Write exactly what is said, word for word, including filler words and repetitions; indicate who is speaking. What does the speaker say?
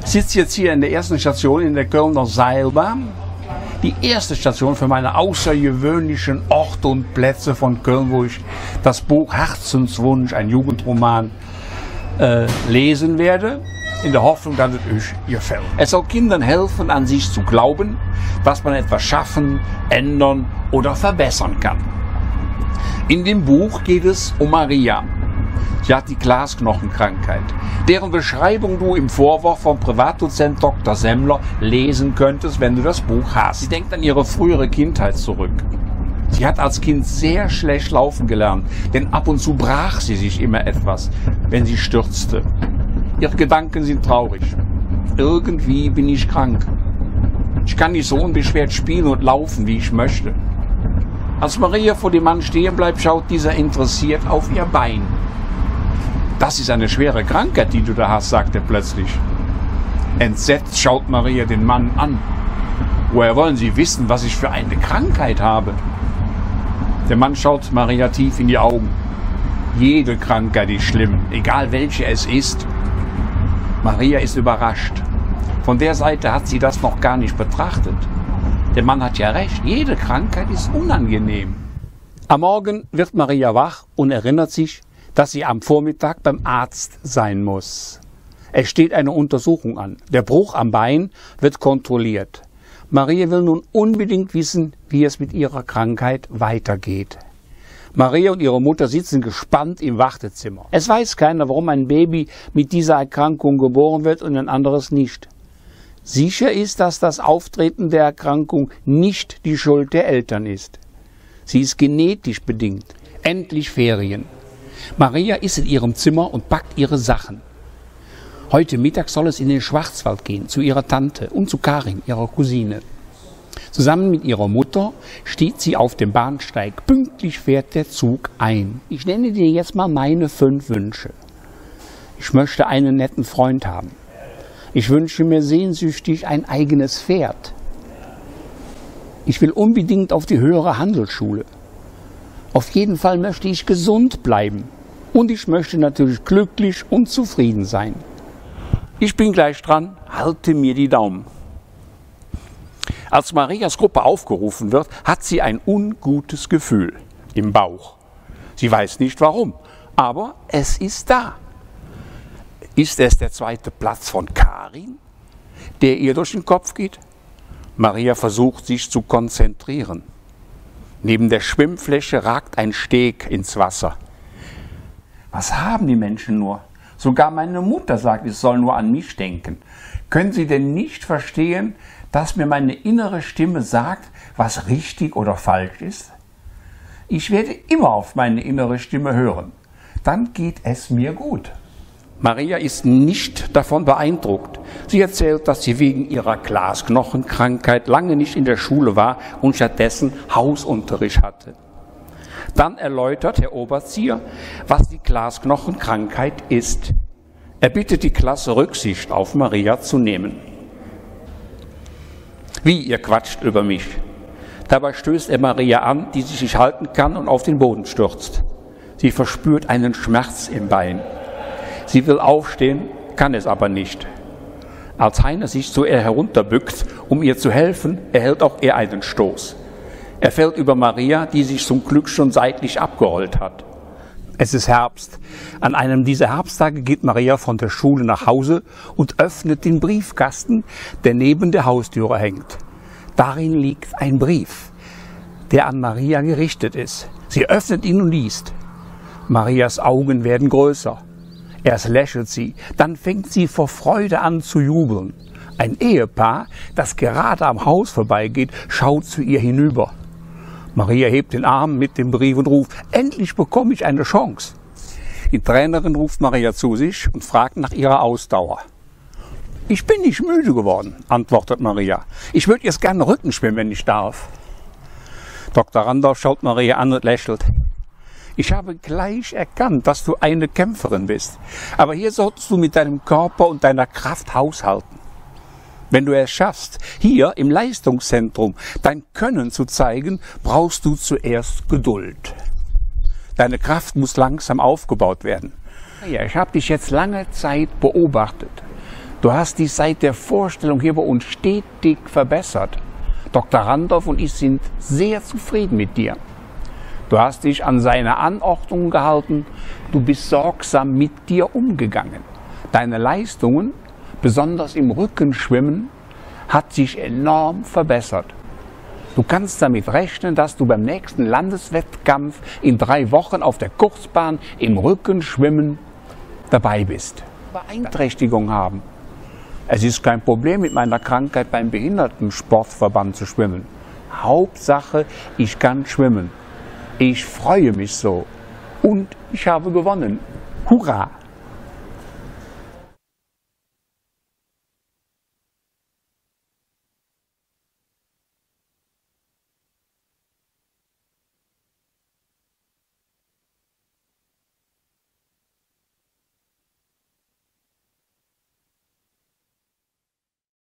Speaker 1: sitze jetzt hier in der ersten Station in der Kölner Seilbahn. Die erste Station für meine außergewöhnlichen Orte und Plätze von Köln, wo ich das Buch Herzenswunsch, ein Jugendroman, äh, lesen werde, in der Hoffnung, dass es euch gefällt. Es soll Kindern helfen, an sich zu glauben, dass man etwas schaffen, ändern oder verbessern kann. In dem Buch geht es um Maria. Sie hat die Glasknochenkrankheit, deren Beschreibung du im Vorwort vom Privatdozent Doktor Semmler lesen könntest, wenn du das Buch hast. Sie denkt an ihre frühere Kindheit zurück. Sie hat als Kind sehr schlecht laufen gelernt, denn ab und zu brach sie sich immer etwas, wenn sie stürzte. Ihre Gedanken sind traurig. Irgendwie bin ich krank. Ich kann nicht so unbeschwert spielen und laufen, wie ich möchte. Als Maria vor dem Mann stehen bleibt, schaut dieser interessiert auf ihr Bein. Das ist eine schwere Krankheit, die du da hast, sagt er plötzlich. Entsetzt schaut Maria den Mann an. Woher wollen Sie wissen, was ich für eine Krankheit habe? Der Mann schaut Maria tief in die Augen. Jede Krankheit ist schlimm, egal welche es ist. Maria ist überrascht. Von der Seite hat sie das noch gar nicht betrachtet. Der Mann hat ja recht, jede Krankheit ist unangenehm. Am Morgen wird Maria wach und erinnert sich, dass sie am Vormittag beim Arzt sein muss. Es steht eine Untersuchung an. Der Bruch am Bein wird kontrolliert. Maria will nun unbedingt wissen, wie es mit ihrer Krankheit weitergeht. Maria und ihre Mutter sitzen gespannt im Wartezimmer. Es weiß keiner, warum ein Baby mit dieser Erkrankung geboren wird und ein anderes nicht. Sicher ist, dass das Auftreten der Erkrankung nicht die Schuld der Eltern ist. Sie ist genetisch bedingt. Endlich Ferien. Maria ist in ihrem Zimmer und packt ihre Sachen. Heute Mittag soll es in den Schwarzwald gehen, zu ihrer Tante und zu Karin, ihrer Cousine. Zusammen mit ihrer Mutter steht sie auf dem Bahnsteig. Pünktlich fährt der Zug ein. Ich nenne dir jetzt mal meine fünf Wünsche. Ich möchte einen netten Freund haben. Ich wünsche mir sehnsüchtig ein eigenes Pferd. Ich will unbedingt auf die höhere Handelsschule. Auf jeden Fall möchte ich gesund bleiben. Und ich möchte natürlich glücklich und zufrieden sein. Ich bin gleich dran, halte mir die Daumen. Als Marias Gruppe aufgerufen wird, hat sie ein ungutes Gefühl im Bauch. Sie weiß nicht warum, aber es ist da. Ist es der zweite Platz von Karin, der ihr durch den Kopf geht? Maria versucht, sich zu konzentrieren. Neben der Schwimmfläche ragt ein Steg ins Wasser. Was haben die Menschen nur? Sogar meine Mutter sagt, ich soll nur an mich denken. Können Sie denn nicht verstehen, dass mir meine innere Stimme sagt, was richtig oder falsch ist? Ich werde immer auf meine innere Stimme hören. Dann geht es mir gut. Maria ist nicht davon beeindruckt. Sie erzählt, dass sie wegen ihrer Glasknochenkrankheit lange nicht in der Schule war und stattdessen Hausunterricht hatte. Dann erläutert Herr Oberzieher, was die Glasknochenkrankheit ist. Er bittet die Klasse, Rücksicht auf Maria zu nehmen. Wie, ihr quatscht über mich. Dabei stößt er Maria an, die sich nicht halten kann und auf den Boden stürzt. Sie verspürt einen Schmerz im Bein. Sie will aufstehen, kann es aber nicht. Als Heiner sich zu ihr herunterbückt, um ihr zu helfen, erhält auch er einen Stoß. Er fällt über Maria, die sich zum Glück schon seitlich abgerollt hat. Es ist Herbst. An einem dieser Herbsttage geht Maria von der Schule nach Hause und öffnet den Briefkasten, der neben der Haustüre hängt. Darin liegt ein Brief, der an Maria gerichtet ist. Sie öffnet ihn und liest. Marias Augen werden größer. Erst lächelt sie, dann fängt sie vor Freude an zu jubeln. Ein Ehepaar, das gerade am Haus vorbeigeht, schaut zu ihr hinüber. Maria hebt den Arm mit dem Brief und ruft, endlich bekomme ich eine Chance. Die Trainerin ruft Maria zu sich und fragt nach ihrer Ausdauer. Ich bin nicht müde geworden, antwortet Maria. Ich würde jetzt gerne Rücken schwimmen, wenn ich darf. Doktor Randolph schaut Maria an und lächelt. Ich habe gleich erkannt, dass du eine Kämpferin bist. Aber hier solltest du mit deinem Körper und deiner Kraft haushalten. Wenn du es schaffst, hier im Leistungszentrum dein Können zu zeigen, brauchst du zuerst Geduld. Deine Kraft muss langsam aufgebaut werden. Ja, ich habe dich jetzt lange Zeit beobachtet. Du hast dich seit der Vorstellung hier bei uns stetig verbessert. Doktor Randolph und ich sind sehr zufrieden mit dir. Du hast dich an seine Anordnungen gehalten, du bist sorgsam mit dir umgegangen. Deine Leistungen, besonders im Rückenschwimmen, hat sich enorm verbessert. Du kannst damit rechnen, dass du beim nächsten Landeswettkampf in drei Wochen auf der Kurzbahn im Rückenschwimmen dabei bist. Beeinträchtigung haben. Es ist kein Problem, mit meiner Krankheit beim Behindertensportverband zu schwimmen. Hauptsache, ich kann schwimmen. Ich freue mich so. Und ich habe gewonnen. Hurra!